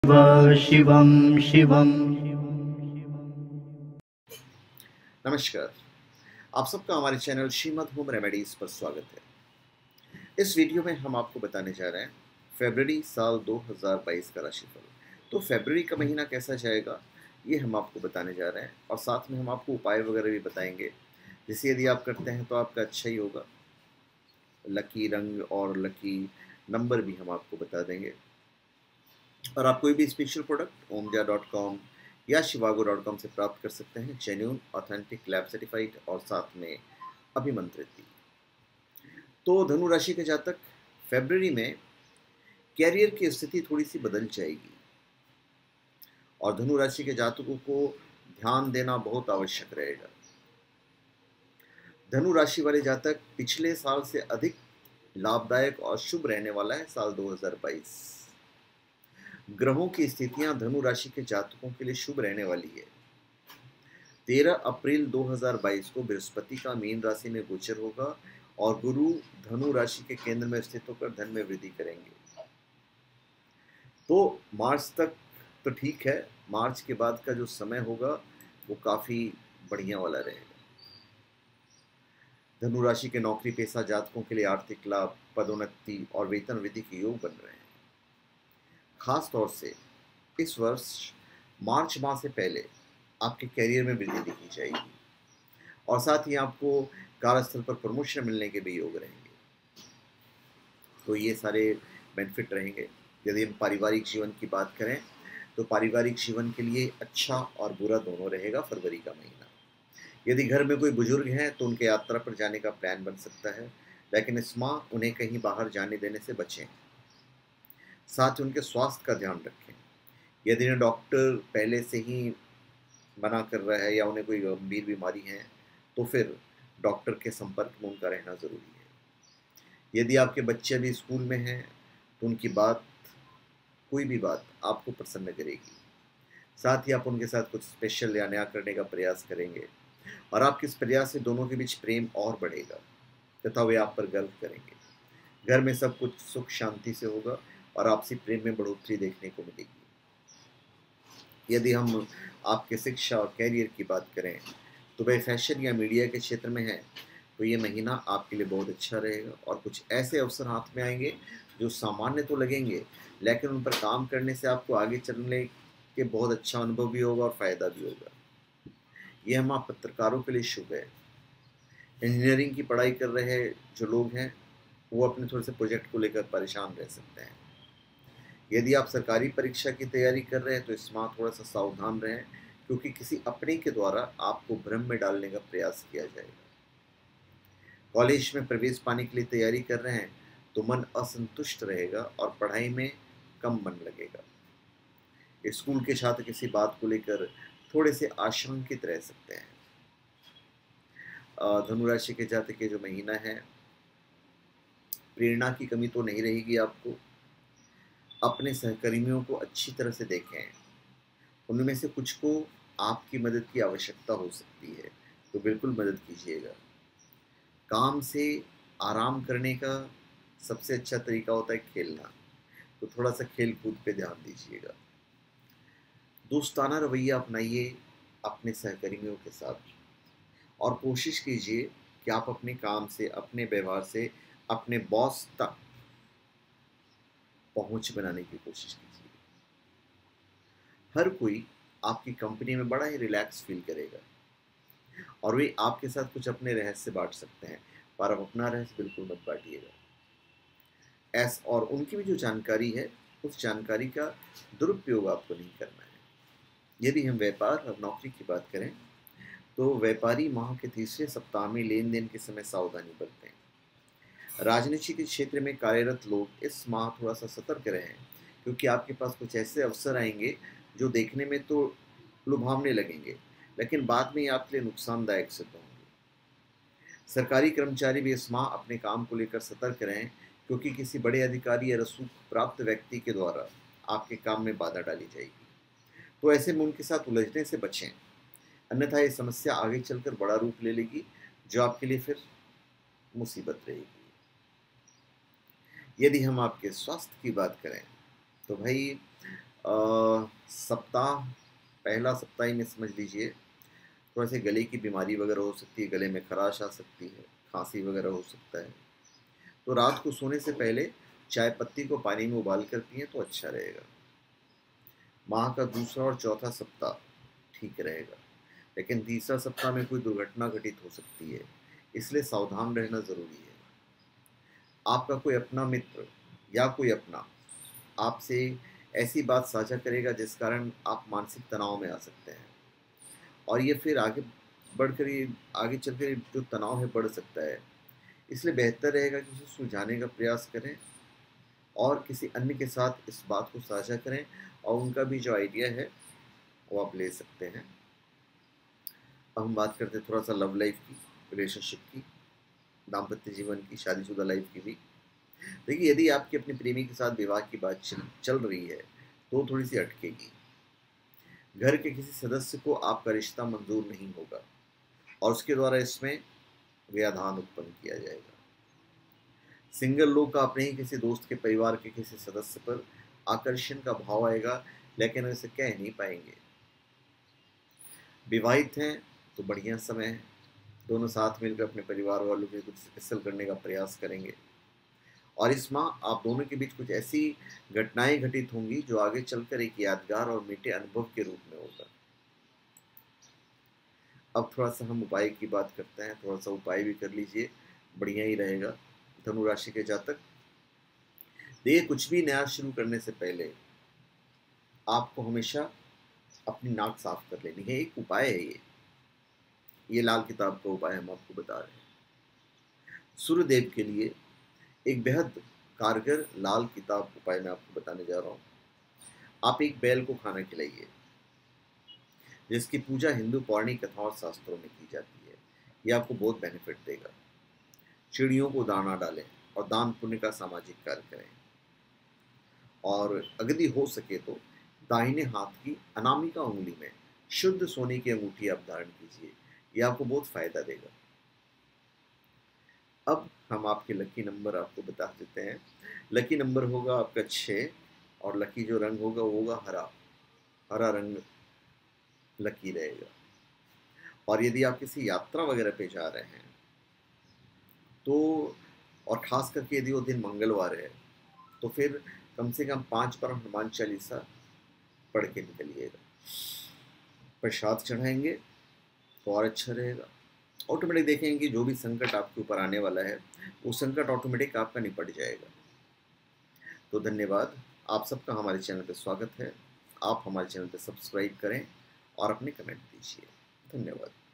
शिवं शिवम्। नमस्कार, आप सबका हमारे चैनल श्रीमद होम रेमेडीज पर स्वागत है। इस वीडियो में हम आपको बताने जा रहे हैं फरवरी साल 2022 का राशिफल। तो फरवरी का महीना कैसा जाएगा ये हम आपको बताने जा रहे हैं और साथ में हम आपको उपाय वगैरह भी बताएंगे, जिसे यदि आप करते हैं तो आपका अच्छा ही होगा। लकी रंग और लकी नंबर भी हम आपको बता देंगे। और आप कोई भी स्पेशल प्रोडक्ट omja.com या shivago.com से प्राप्त कर सकते हैं, जेन्युइन ऑथेंटिक लैब सर्टिफाइड और साथ में अभिमंत्रित भी। तो धनु राशि के जातक फरवरी में कैरियर की स्थिति थोड़ी सी बदल जाएगी और धनु राशि के जातकों को ध्यान देना बहुत आवश्यक रहेगा। धनु राशि वाले जातक पिछले साल से अधिक लाभदायक और शुभ रहने वाला है साल 2022। ग्रहों की स्थितियां धनु राशि के जातकों के लिए शुभ रहने वाली है। 13 अप्रैल 2022 को बृहस्पति का मीन राशि में गोचर होगा और गुरु धनु राशि के केंद्र में स्थित होकर धन में वृद्धि करेंगे। तो मार्च तक तो ठीक है, मार्च के बाद का जो समय होगा वो काफ़ी बढ़िया वाला रहेगा। धनु राशि के नौकरी पेशा जातकों के लिए आर्थिक लाभ, पदोन्नति और वेतन वृद्धि के योग बन रहे हैं। खास तौर से इस वर्ष मार्च माह से पहले आपके कैरियर में वृद्धि दिखी जाएगी और साथ ही आपको कार्यस्थल पर प्रमोशन मिलने के भी योग रहेंगे। तो ये सारे बेनिफिट रहेंगे। यदि हम पारिवारिक जीवन की बात करें तो पारिवारिक जीवन के लिए अच्छा और बुरा दोनों रहेगा फरवरी का महीना। यदि घर में कोई बुजुर्ग हैं तो उनके यात्रा पर जाने का प्लान बन सकता है, लेकिन इस माह उन्हें कहीं बाहर जाने देने से बचें। साथ ही उनके स्वास्थ्य का ध्यान रखें। यदि उन्हें डॉक्टर पहले से ही मना कर रहा है या उन्हें कोई गंभीर बीमारी है तो फिर डॉक्टर के संपर्क में उनका रहना ज़रूरी है। यदि आपके बच्चे अभी स्कूल में हैं तो उनकी बात, कोई भी बात आपको प्रसन्न करेगी। साथ ही आप उनके साथ कुछ स्पेशल या नया करने का प्रयास करेंगे और आपके इस प्रयास से दोनों के बीच प्रेम और बढ़ेगा तथा वे आप पर गर्व करेंगे। घर में सब कुछ सुख शांति से होगा और आपसी प्रेम में बढ़ोतरी देखने को मिलेगी। यदि हम आपके शिक्षा और कैरियर की बात करें तो वह फैशन या मीडिया के क्षेत्र में है तो ये महीना आपके लिए बहुत अच्छा रहेगा और कुछ ऐसे अवसर हाथ में आएंगे जो सामान्य तो लगेंगे, लेकिन उन पर काम करने से आपको आगे चलने के बहुत अच्छा अनुभव भी होगा और फ़ायदा भी होगा। ये हम आप पत्रकारों के लिए शुभ है। इंजीनियरिंग की पढ़ाई कर रहे जो लोग हैं वो अपने थोड़े से प्रोजेक्ट को लेकर परेशान रह सकते हैं। यदि आप सरकारी परीक्षा की तैयारी कर रहे हैं तो इस माह थोड़ा सा सावधान रहें, क्योंकि किसी अपने के द्वारा आपको भ्रम में डालने का प्रयास किया जाएगा। कॉलेज में प्रवेश पाने के लिए तैयारी कर रहे हैं तो मन असंतुष्ट रहेगा और पढ़ाई में कम मन लगेगा। स्कूल के छात्र किसी बात को लेकर थोड़े से आशंकित रह सकते हैं। धनु राशि के जातक के जो महीना है, प्रेरणा की कमी तो नहीं रहेगी आपको। अपने सहकर्मियों को अच्छी तरह से देखें, उनमें से कुछ को आपकी मदद की आवश्यकता हो सकती है तो बिल्कुल मदद कीजिएगा। काम से आराम करने का सबसे अच्छा तरीका होता है खेलना, तो थोड़ा सा खेल कूद पे ध्यान दीजिएगा। दोस्ताना रवैया अपनाइए अपने सहकर्मियों के साथ और कोशिश कीजिए कि आप अपने काम से, अपने व्यवहार से अपने बॉस तक पहुंच बनाने की कोशिश कीजिए। हर कोई आपकी कंपनी में बड़ा ही रिलैक्स फील करेगा और वे आपके साथ कुछ अपने रहस्य बांट सकते हैं, पर आप अपना रहस्य बिल्कुल मत बांटिएगा। और उनकी भी जो जानकारी है उस जानकारी का दुरुपयोग आपको नहीं करना है। यदि हम व्यापार और नौकरी की बात करें तो व्यापारी माह के तीसरे सप्ताह में लेन देन के समय सावधानी बरतें। राजनीति के क्षेत्र में कार्यरत लोग इस माह थोड़ा सा सतर्क रहें, क्योंकि आपके पास कुछ ऐसे अवसर आएंगे जो देखने में तो लुभावने लगेंगे, लेकिन बाद में ये आपके लिए नुकसानदायक सिद्ध होंगे। सरकारी कर्मचारी भी इस माह अपने काम को लेकर सतर्क रहें, क्योंकि किसी बड़े अधिकारी या रसूख प्राप्त व्यक्ति के द्वारा आपके काम में बाधा डाली जाएगी। तो ऐसे में उनके साथ उलझने से बचें, अन्यथा ये समस्या आगे चलकर बड़ा रूप ले लेगी जो आपके लिए फिर मुसीबत रहेगी। यदि हम आपके स्वास्थ्य की बात करें तो भाई सप्ताह, पहला सप्ताह ही में समझ लीजिए थोड़ा से गले की बीमारी वगैरह हो सकती है, गले में खराश आ सकती है, खांसी वगैरह हो सकता है। तो रात को सोने से पहले चाय पत्ती को पानी में उबाल कर पिएं तो अच्छा रहेगा। माह का दूसरा और चौथा सप्ताह ठीक रहेगा, लेकिन तीसरा सप्ताह में कोई दुर्घटना घटित हो सकती है, इसलिए सावधान रहना ज़रूरी है। आपका कोई अपना मित्र या कोई अपना आपसे ऐसी बात साझा करेगा जिस कारण आप मानसिक तनाव में आ सकते हैं, और ये फिर आगे चलकर जो तनाव है बढ़ सकता है। इसलिए बेहतर रहेगा कि उसे सुलझाने का प्रयास करें और किसी अन्य के साथ इस बात को साझा करें, और उनका भी जो आइडिया है वो आप ले सकते हैं। अब हम बात करते हैं थोड़ा सा लव लाइफ की, रिलेशनशिप की, दाम्पत्य जीवन की, शादीशुदा लाइफ की भी। देखिए, यदि आपकी अपने प्रेमी के साथ विवाह की बात चल रही है तो थोड़ी सी अटकेगी। घर के किसी सदस्य को आपका रिश्ता मंजूर नहीं होगा और उसके द्वारा इसमें व्यवधान उत्पन्न किया जाएगा। सिंगल लोग का अपने ही किसी दोस्त के परिवार के किसी सदस्य पर आकर्षण का भाव आएगा, लेकिन वे इसे कह नहीं पाएंगे। विवाहित हैं तो बढ़िया समय है, दोनों साथ मिलकर अपने परिवार वालों के कुछ हासिल करने का प्रयास करेंगे, और इस माह आप दोनों के बीच कुछ ऐसी घटनाएं घटित होंगी जो आगे चलकर एक यादगार और मीठे अनुभव के रूप में होगा। अब थोड़ा सा हम उपाय की बात करते हैं, थोड़ा सा उपाय भी कर लीजिए, बढ़िया ही रहेगा। धनु राशि के जातक, देखिए, कुछ भी नया शुरू करने से पहले आपको हमेशा अपनी नाक साफ कर लेनी है। एक उपाय है ये लाल किताब का उपाय हम आपको बता रहे हैं। सूर्यदेव के लिए एक बेहद कारगर लाल किताब उपाय मैं आपको बताने जा रहा हूँ। आप एक बैल को खाना खिलाइए, जिसकी पूजा हिंदू पौराणिक कथाओं और शास्त्रों में की जाती है। यह आपको बहुत बेनिफिट देगा। चिड़ियों को दाना डालें और दान पुण्य का सामाजिक कार्य करें, और अगर हो सके तो दाहिने हाथ की अनामिका उंगली में शुद्ध सोने की अंगूठी आप धारण कीजिए, यह आपको बहुत फायदा देगा। अब हम आपके लकी नंबर आपको बता देते हैं। लकी नंबर होगा आपका 6, और लकी जो रंग होगा वो होगा हरा। हरा रंग लकी रहेगा। और यदि आप किसी यात्रा वगैरह पे जा रहे हैं तो, और ख़ास करके यदि वो दिन मंगलवार है, तो फिर कम से कम 5 बार हनुमान चालीसा पढ़ के निकलिएगा। प्रसाद चढ़ाएंगे तो और अच्छा रहेगा। ऑटोमेटिक देखेंगे कि जो भी संकट आपके ऊपर आने वाला है वो संकट ऑटोमेटिक आपका निपट जाएगा। तो धन्यवाद, आप सबका हमारे चैनल पे स्वागत है। आप हमारे चैनल पे सब्सक्राइब करें और अपने कमेंट दीजिए। धन्यवाद।